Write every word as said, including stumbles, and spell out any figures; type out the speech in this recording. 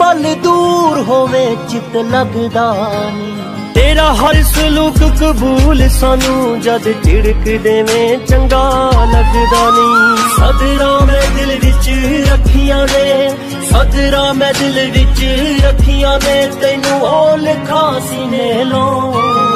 पल दूर होवे चित लगदा नी। तेरा हर सलूक कबूल सानू जद झिड़क देवें चंगा लगदा नी। सदरा मैं दिल विच रखियां ने, सदरा मैं दिल विच रखियां ने, तैनू ओ लिखा सीने लो।